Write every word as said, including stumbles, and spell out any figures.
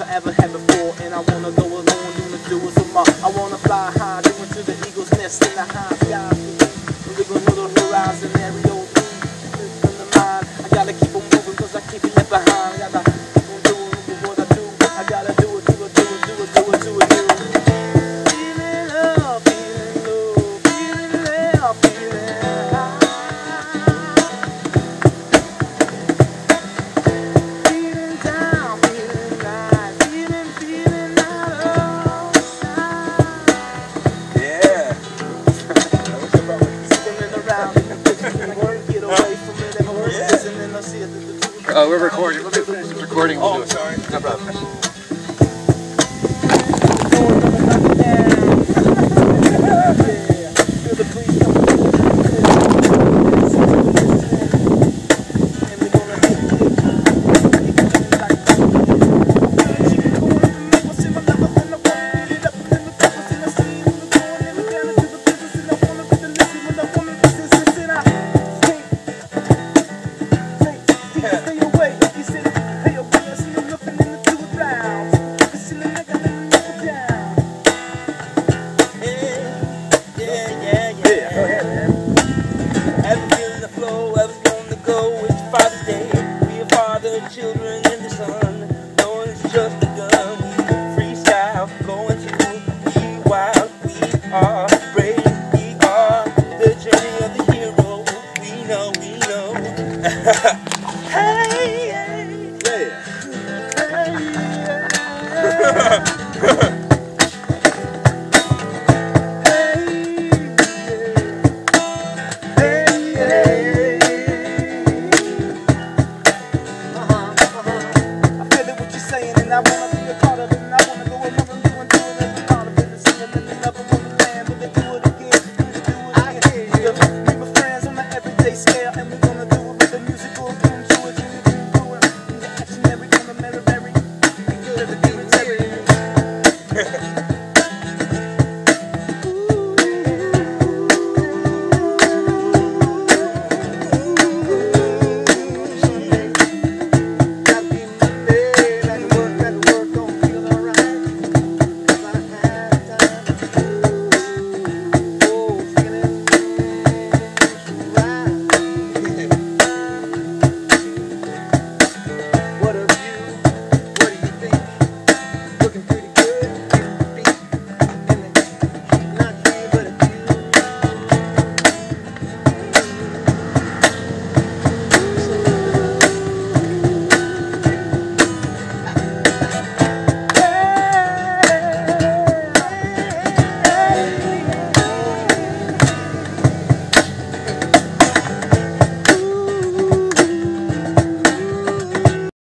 I ever had before. And I wanna go alone, doing the doers of my. I wanna fly high, doing to the eagle's nest in the high sky. We're gonna know the horizon, area from the mind. I gotta keep on moving, cause I keep it left behind. I gotta keep on doing what I do. I gotta do it, do it, do it, do it, do it, do it, do it. Feeling love, feeling low, feeling love, feeling high. Feeling down, feeling right, feeling, feeling out of sight. Yeah. Spinning around in the picture, get away from it, everyone listen and I see it. Oh, we're recording. Let me finish this recording. We'll Oh, do it. sorry. No problem. Children in the sun, knowing it's just begun. We freestyle, going to be wild. We are brave, we are the journey of the hero. We know, we know. Hey, hey, yeah. Hey, yeah. I wanna be a part of it, and I wanna go along and do and do it and be part of it. And singing and never wanna land, but they do it again, do it, do it again. I hear you. Meet my friends on the everyday scale, and we